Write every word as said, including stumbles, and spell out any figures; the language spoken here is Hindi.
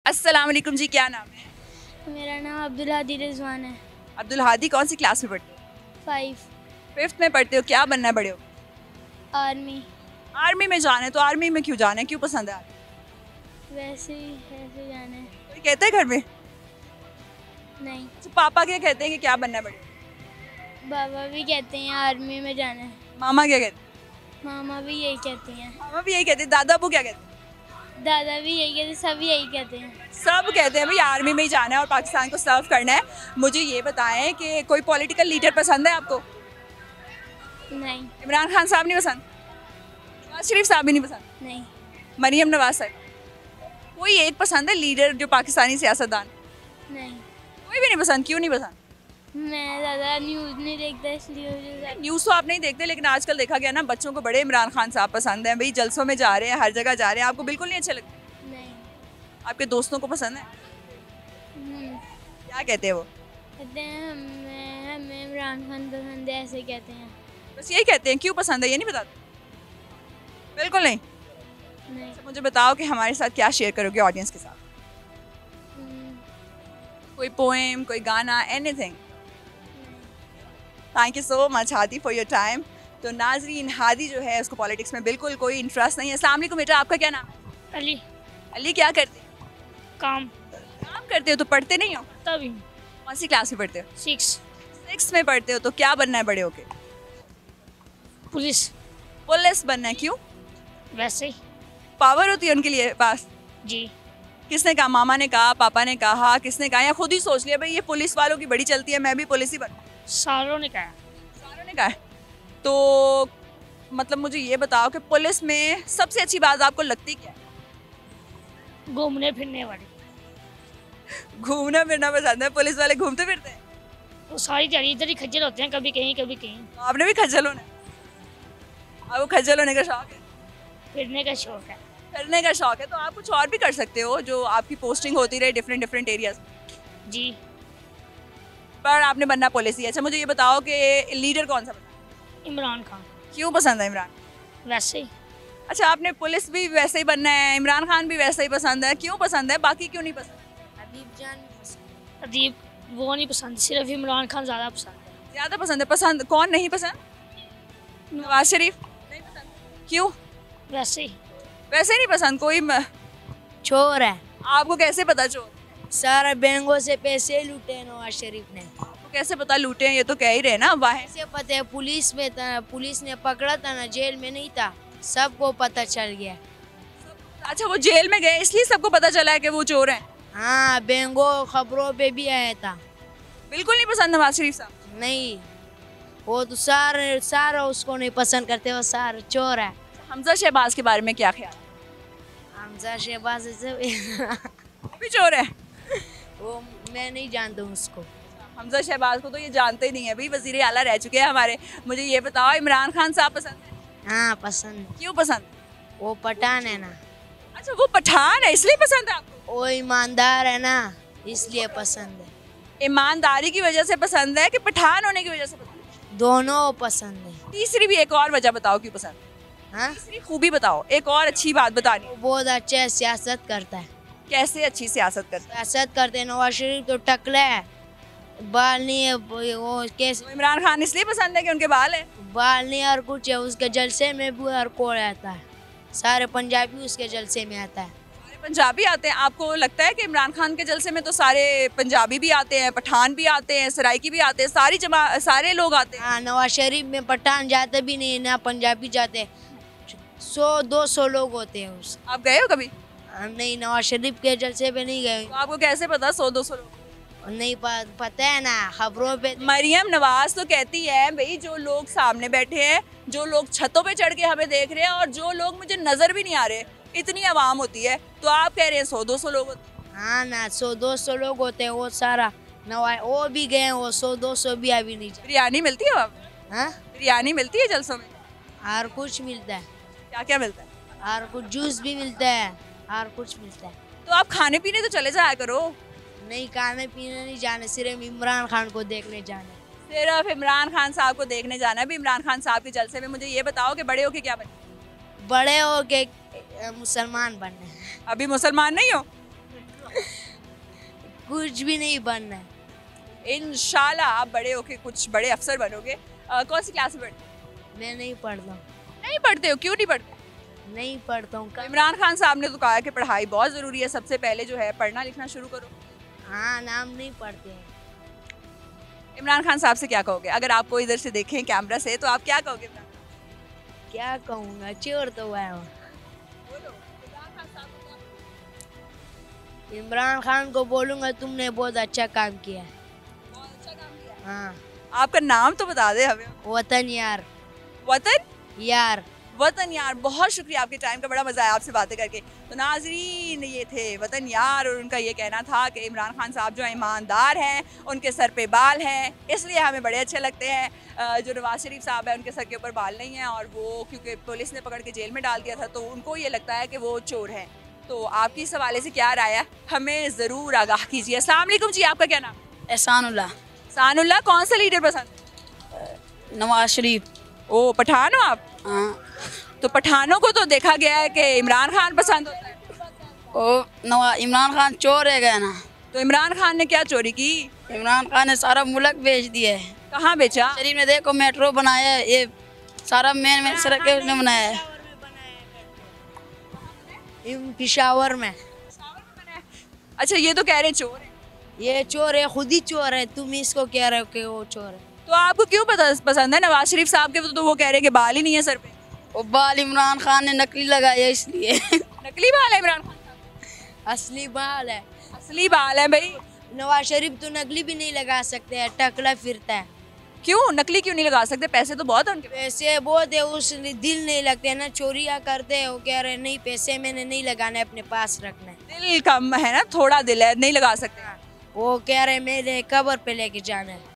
अस्सलाम वालेकुम जी, क्या नाम है? मेरा नाम अब्दुल हादी रिजवान है। अब्दुल हादी, कौन सी क्लास में पढ़ते हो? फाइव। फिफ्थ में पढ़ते हो। क्या बनना है बड़े हो? आर्मी। आर्मी में जाना है, तो आर्मी में क्यों जाना है, क्यों पसंद है आर्मी? वैसे ही ऐसे जाना है। कोई कहता है घर में? नहीं, अच्छा, पापा क्या कहते हैं कि क्या बनना है बड़े हो? बाबा भी कहते हैं आर्मी में जाना है। मामा क्या कहते हैं? मामा भी यही कहती हैं। मामा भी यही कहते हैं। दादा अबू क्या कहते हैं? दादा भी यही कहते हैं, सब यही कहते हैं। सब कहते हैं भाई आर्मी में ही जाना है और पाकिस्तान को सर्व करना है। मुझे ये बताएं कि कोई पॉलिटिकल लीडर पसंद है आपको? नहीं। इमरान खान साहब नहीं पसंद? नवाज शरीफ साहब भी नहीं पसंद? नहीं। मरियम नवाज साहब? कोई एक पसंद है लीडर जो पाकिस्तानी सियासतदान? नहीं, कोई भी नहीं पसंद? क्यों नहीं पसंद? मैं ज़्यादा न्यूज़ नहीं देखता इसलिए मुझे ज़्यादा- न्यूज़ तो आप नहीं देखते, लेकिन आजकल देखा गया ना, बच्चों को बड़े इमरान खान साहब पसंद हैं भाई, जलसों में जा रहे हैं, हर जगह जा रहे हैं। आपको बिल्कुल नहीं अच्छे लगते? नहीं। आपके दोस्तों को पसंद है? हम्म, क्या कहते हैं वो? कहते हैं हमें हमें इमरान खान पसंद है, ऐसे कहते हैं। बस यही कहते हैं? क्यों पसंद है ये नहीं बताते? बिल्कुल नहीं। नहीं। तो मुझे बताओ कि हमारे साथ क्या शेयर करोगे ऑडियंस के साथ? हम्म, कोई पोएम, कोई गाना, anything? Thank you so much Hadi for your time. तो नाजरीन, हादी जो है उसको पॉलिटिक्स में बिल्कुल कोई इंटरेस्ट नहीं है। अस्सलाम वालेकुम बेटा, आपका क्या नाम है? अली। अली, क्या करते हो? काम। काम करते हो तो पढ़ते नहीं हो? तभी। कौन सी क्लास में पढ़ते हो? सिक्स। सिक्स में पढ़ते हो, तो क्या बनना है बड़े होके? पुलिस। पुलिस बनना है? क्यों? वैसे ही। पावर होती है उनके लिए पास? जी। किसने कहा? मामा ने कहा, पापा ने कहा, किसने कहा, या खुद ही सोच लिया भाई ये पुलिस वालों की बड़ी चलती है, मैं भी पुलिस ही बनूं? सारों ने कहा। सारों ने कहा है। तो मतलब मुझे ये बताओ कि पुलिस में सबसे अच्छी बात आपको लगती क्या है? घूमने फिरने वाली। घूमना फिरना पसंद है? पुलिस वाले घूमते फिरते हैं? वो सारी दिहाड़ी इधर ही खज्जल होते हैं, कभी कहीं कभी कहीं। तो आपने भी खज्जल होना है? आपको खज्जल होने का शौक है? फिरने का शौक है। करने का शौक है, तो आप कुछ और भी कर सकते हो जो आपकी पोस्टिंग होती रहे डिफरेंट डिफरेंट एरियाज। जी। पर आपने बनना पुलिस ही। अच्छा, मुझे ये बताओ कि लीडर कौन सा पसंद इमरान खान। है? क्यों पसंद है इमरान? वैसे ही। अच्छा, आपने पुलिस भी वैसे ही बनना है, इमरान खान भी वैसे ही पसंद है, क्यों पसंद है, बाकी क्यों नहीं पसंद? अदीब जान पसंद। अदीब वो नहीं पसंद, सिर्फ इमरान खान ज़्यादा पसंद है। ज़्यादा पसंद है। पसंद कौन नहीं पसंद? नवाज शरीफ नहीं पसंद? क्यों? वैसे ही। वैसे नहीं पसंद? कोई म... चोर है, आपको कैसे पता चोर? सारा बैंकों से पैसे लूटे नवाज शरीफ ने। आपको कैसे पता लूटे हैं? ये तो कह ही रहे ना वाह। कैसे पता है? पुलिस में था, पुलिस ने पकड़ा था ना, जेल में नहीं था, सबको पता चल गया। अच्छा, वो जेल में गए इसलिए सबको पता चला है कि वो चोर हैं? हाँ, बैंकों खबरों पे भी आया था। बिल्कुल नहीं पसंद नवाज शरीफ साहब? नहीं, वो तो सारे सारा उसको नहीं पसंद करते, वो सारा चोर है। हमजा शहबाज के बारे में क्या ख्याल? हमजा शहबाज से वो भी चोर है? वो मैं नहीं जानता हूँ उसको। हमजा शहबाज को तो ये जानते ही नहीं है भाई, वजीर आला रह चुके हैं हमारे। मुझे ये बताओ, इमरान खान साहब पसंद है? हाँ, पसंद। क्यों पसंद? वो पठान है ना। अच्छा, वो पठान है इसलिए पसंद है आपको? वो ईमानदार है ना, इसलिए पसंद है। ईमानदारी की वजह से पसंद है कि पठान होने की वजह से पसंद है? दोनों पसंद है। तीसरी भी एक और वजह बताओ क्यों पसंद? हाँ, तीसरी खूबी बताओ, एक और अच्छी बात बतानी। वो बहुत अच्छा सियासत करता है। कैसे अच्छी सियासत करता है? सियासत करते हैं। नवाज शरीफ तो टकला है, बाल नहीं है, वो कैसे तो इमरान खान इसलिए पसंद है कि उनके बाल है? बाल नहीं और कुछ है। उसके जलसे में भी हर कोई आता है, सारे पंजाबी उसके जलसे में आता है। सारे पंजाबी आते हैं? आपको लगता है कि इमरान खान के जलसे में तो सारे पंजाबी भी आते हैं, पठान भी आते हैं, सराइकी भी आते हैं, सारी जमा सारे लोग आते हैं? हाँ, नवाज शरीफ में पठान जाते भी नहीं ना पंजाबी जाते, सौ दो सौ लोग होते हैं उस। आप गए हो कभी? हम नहीं, नवाज शरीफ के जलसे पे नहीं गए। तो आपको कैसे पता सौ दो सौ लोग? नहीं प- पता है ना, खबरों पे। मरियम नवाज तो कहती है भाई, जो लोग सामने बैठे हैं, जो लोग छतों पे चढ़ के हमें देख रहे हैं और जो लोग मुझे नजर भी नहीं आ रहे, इतनी आवाम होती है। तो आप कह रहे हैं सौ दो सौ लोग होते हैं? हाँ ना, सौ दो सौ लोग होते हैं, वो सारा नवाज वो भी गए, वो सौ दो सौ भी अभी नहीं जा। बिरयानी मिलती है वहाँ पे? हाँ, बिरयानी मिलती है जलसों में? और कुछ मिलता है, क्या क्या मिलता है? और कुछ जूस भी मिलता है, और कुछ मिलता है। तो आप खाने पीने तो चले जाया करो। नहीं, खाने पीने नहीं जाने, सिर्फ इमरान खान को देखने जाने। सिर्फ इमरान खान साहब को देखने जाना है भी इमरान खान साहब के जलसे में। मुझे ये बताओ कि बड़े होके क्या बने? बड़े हो के मुसलमान बनने। अभी मुसलमान नहीं हो? कुछ भी नहीं बनना है। इंशाल्लाह आप बड़े होके कुछ बड़े अफसर बनोगे। अ, कौन सी क्लास में पढ़ते हो? मैं नहीं पढ़ता हूँ, नहीं पढ़ते हो, क्यों नहीं पढ़ते? नहीं पढ़ता हूँ। तो इमरान खान साहब ने तो कहा है कि पढ़ाई बहुत ज़रूरी है, सबसे पहले जो है पढ़ना लिखना शुरू करो। हाँ, नाम नहीं पढ़ते हैं। इमरान खान साहब से क्या कहोगे? अगर आपको इधर से देखें कैमरा से तो आप क्या कहोगे इमरान खान? क्या कहूँगा, चोर तो है वो। बोलो, इमरान खान साहब को क्या- इमरान खान को बोलूँगा तुमने बहुत अच्छा काम किया है। बहुत अच्छा काम किया है। हाँ, आपका नाम तो बता दे हमें। वतन यार, वतन यार। वतन यार, बहुत शुक्रिया आपके टाइम का, बड़ा मज़ा आया आपसे बातें करके। तो नाजरीन, ये थे वतन यार और उनका ये कहना था कि इमरान खान साहब जो ईमानदार हैं, उनके सर पे बाल हैं, इसलिए हमें बड़े अच्छे लगते हैं। अ, जो नवाज शरीफ साहब हैं उनके सर के ऊपर बाल नहीं हैं और वो क्योंकि पुलिस ने पकड़ के जेल में डाल दिया था तो उनको ये लगता है कि वो चोर हैं। तो आपकी इस हवाले से क्या राय है, हमें ज़रूर आगाह कीजिए। अस्सलाम वालेकुम जी, आपका क्या नाम? एहसानुल्लाह। सानुल्लाह। कौन सा लीडर पसंद? नवाज शरीफ। ओ, पठान हो आप? हाँ। तो पठानों को तो देखा गया है कि इमरान खान पसंद होता है। ओ नवा इमरान खान चोर है गया ना। तो इमरान खान ने क्या चोरी की? इमरान खान ने सारा मुल्क बेच दिया है। कहाँ बेचा? शरीफ ने देखो मेट्रो बनाया है, ये सारा मेन मेन सड़कें उसने बनाया है। इन पिशावर में। अच्छा, ये तो कह रहे हैं चोर है। ये चोर है, खुद ही चोर है। तुम इसको कह रहे हो कि वो चोर है। तो आपको क्यों पता पसंद है? नवाज शरीफ साहब के तो वो कह रहे हैं कि बाल ही नहीं है सर पे। वो बाल इमरान खान ने नकली लगाया इसलिए। नकली बाल है इमरान खान साहब? असली बाल है। असली बाल है भाई। नवाज शरीफ तो नकली भी नहीं लगा सकते हैं, टकला फिरता है। क्यों नकली क्यों नहीं लगा सकते? पैसे तो बहुत है उनके पास। पैसे बहुत है, उस दिल नहीं लगते ना, चोरियाँ करते हैं। वो कह रहे हैं नहीं, पैसे मैंने नहीं लगाने, अपने पास रखना है। दिल कम है ना, थोड़ा दिल है, नहीं लगा सकते। वो कह रहे हैं मेरे कब्र पे लेके जाना है।